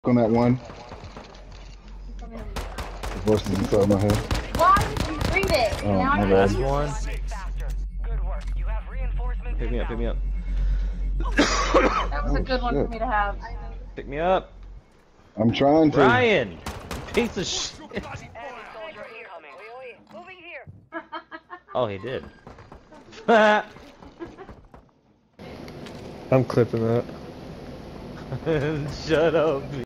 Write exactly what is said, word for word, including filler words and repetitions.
on that one. The voice is inside my head. Why did you read it? Oh, now my I bad. can One. Good work. You have reinforcements. Pick me up, pick me up. That was a Oh, good one shit. for me to have. Pick me up. I'm trying to. Ryan! Piece of shit. Enemy soldier incoming. Moving here. Oh, he did. I'm clipping that. Shut up.